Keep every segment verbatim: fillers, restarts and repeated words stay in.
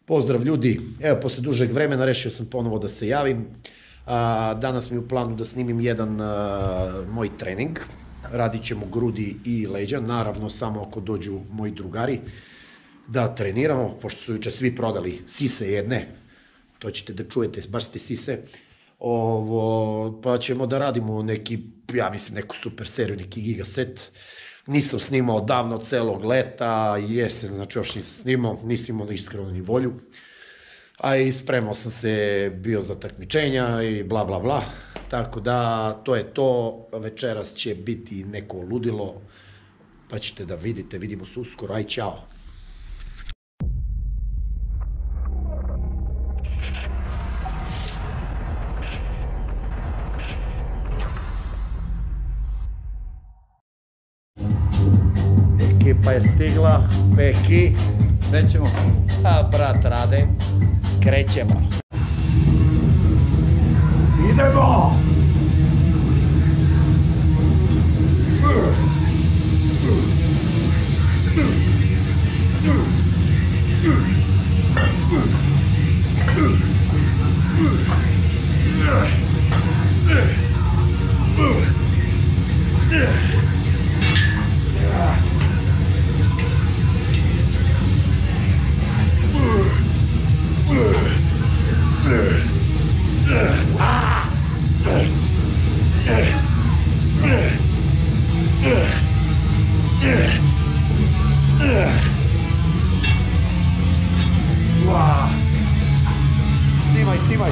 Pozdrav ljudi, evo posle dužeg vremena rešio sam ponovo da se javim. Danas mi je u planu da snimim jedan moj trening. Radit ćemo grudi i leđa, naravno samo ako dođu moji drugari da treniramo, pošto su juče svi prodali sise jedne, to ćete da čujete, baš ste sise, pa ćemo da radimo neki, ja mislim neku super seriju, neki gigaset. Nisam snimao davno od celog leta, jesen, znači još nisam snimao, nisam imao iskreno ni volju. A i spremao sam se, bio za takmičenja i bla bla bla. Tako da, to je to, večeras će biti neko ludilo, pa ćete da vidite, vidimo se uskoro, aj ćao. Ekipa je stigla, Peki. Krećemo. A brat Rade, krećemo. Idemo! Snimaj, snimaj!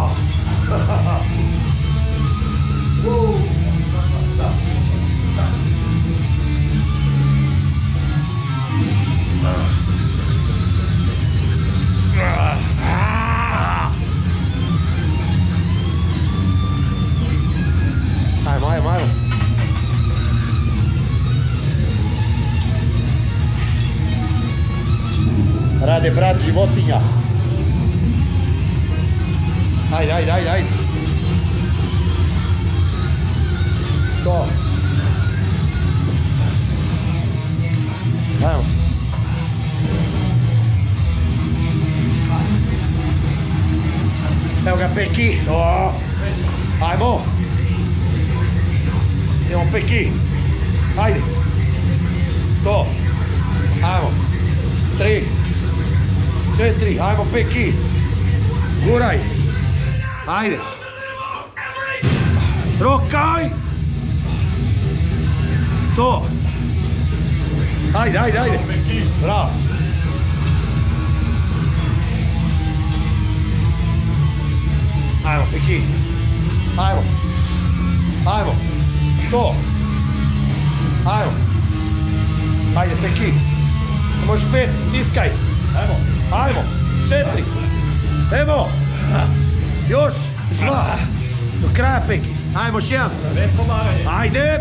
Ajmo, ajmo, ajmo! Rade, brat, životinja! Ajde, ajde, ajde, ajde! To! Ajmo! Evo ga Peki! Ajmo! Idemo Peki! Ajde! To! Ajmo! Tri! Četiri! Ajmo Peki! Guraj! Ajde! Rokaj! To! Ajde, ajde, ajde! Bravo! Ajmo Peki! Ajmo! Ajmo! To! Ajmo! Ajde Peki! Možeš pet, stiskaj! Ajmo! Ajmo! Četiri! Evo! Još! Dva! Do kraja Peki! Ajmo još jedan! Bez pomaganja! Ajde!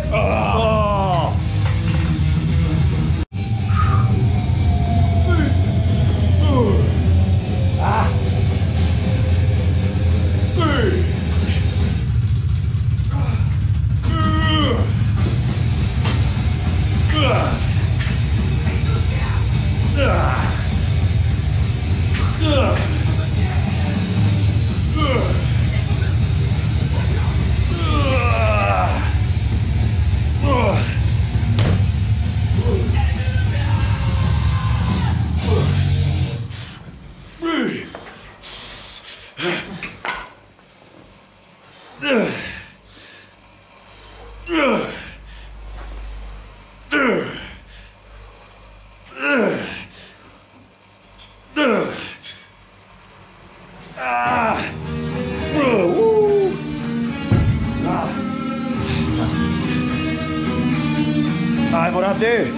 Ajmo Rade!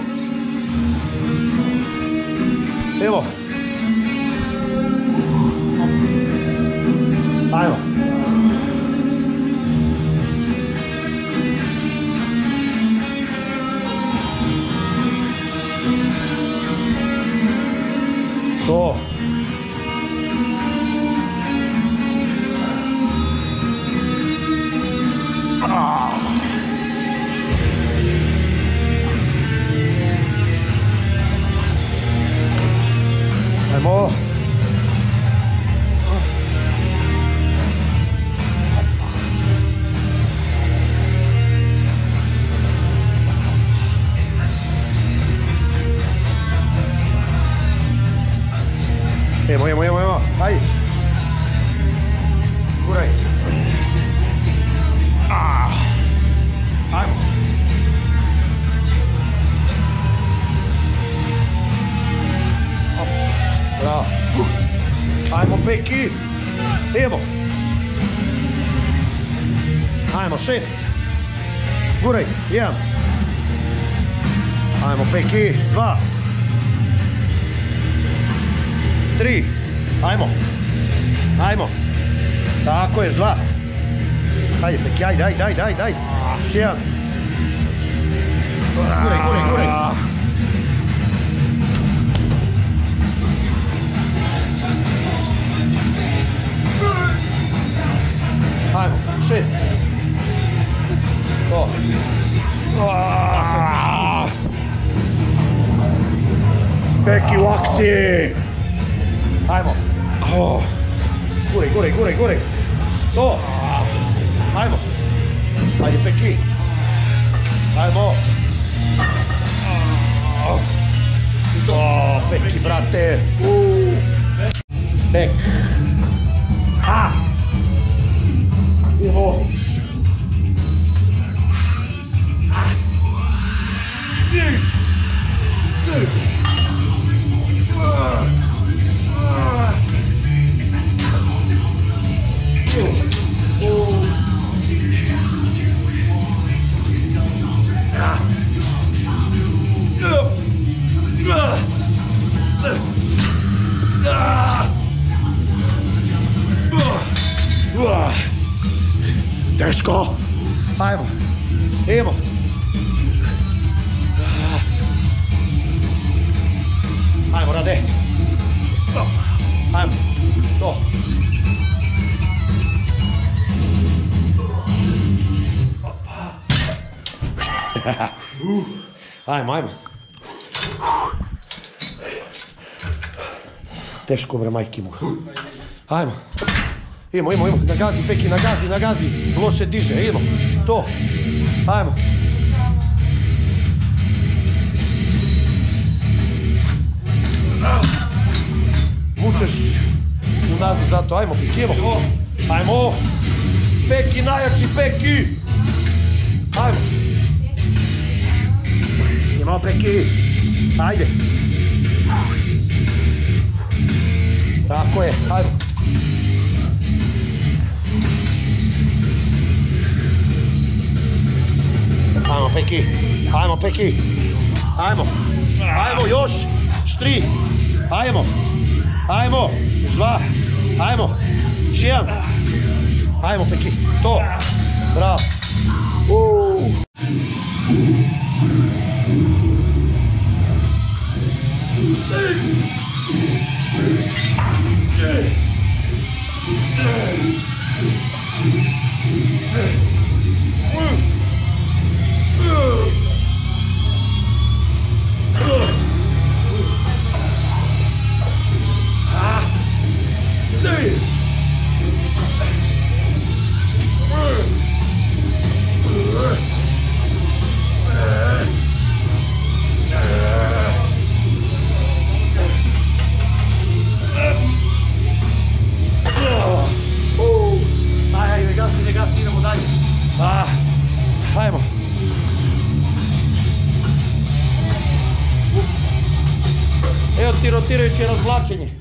Evo! Ajmo! To! Ajmo! Idemo, idemo, idemo, idemo. Hajde. Guraj. Ajmo. Bravo. Ajmo, Peki. Idemo. Ajmo, šest. Guraj, jedan. Ajmo, Peki, dva. Tri. Ajmo. Ajmo. Tako je, dva. Hajde, Peki, ajde, ajde, ajde, ajde, ajde. Još jedan. Guraj, guraj, guraj. Ajmo, šest. To. Peki u akti. Ajmo. Guraj, guraj, guraj, guraj. To. Ajmo. Ajde, Peki. Ajmo. To, Peki, brate. Pek. Ha! Idemo. Teško. Ajmo. Idemo. Ajmo, Rade. Ajmo. To. Ajmo, ajmo. Teško, bre, majki mu. Ajmo. Idemo, idemo, idemo. Nagazi, Peki, nagazi, nagazi. Loše diže, idemo. To. Ajmo. Vučeš u nazad zato. Ajmo, Peki, idemo. Ajmo. Peki, najjači, Peki. Ajmo. Idemo, Peki. Ajde. Tako je, ajmo. Ajmo, Peki. Ajmo, Peki. Ajmo. Ajmo, još. Još tri. Ajmo. Ajmo. Još dva. Ajmo. Još jedan. Ajmo, Peki. To. Bravo. Uuu. Ajmo. Evo ti rotirajuće razvlačenje.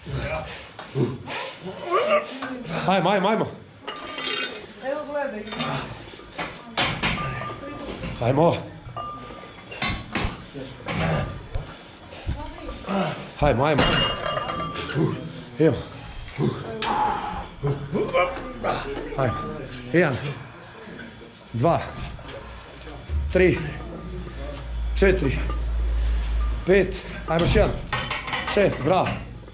Ajmo, ajmo, ajmo. Evo gledaj. Ajmo. Ajmo, ajmo. Idemo. Ajmo. Jedan. Dva. Tri. Četiri. Pet. Ajmo još jedan. Šest. Bravo.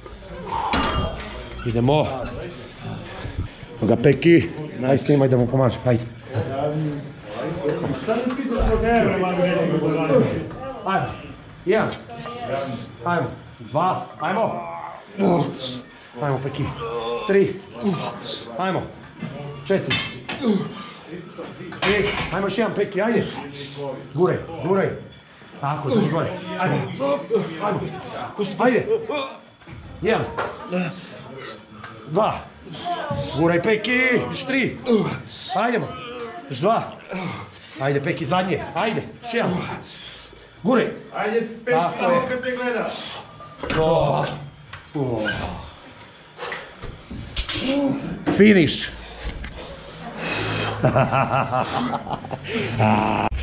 Idemo. Ga Peki. Aj snimaj da mu pomaže. Ajde. Ajmo. Jedan. Ajmo. Dva. Ajmo. Ajmo Peki. Tri. Ajmo. Četiri. Pet. Ajmo još jedan Peki. Ajde. Guraj. Guraj. Tako, drži gore. Ajmo. Ajmo. Pusti. Ajde. Jedan. Dva. Guraj, Peki, još tri. Ajdemo. Još dva. Ajde, Peki, zadnje. Ajde, još jedan. Guraj. Ajde, Peki, ovo kad te gleda. Finish.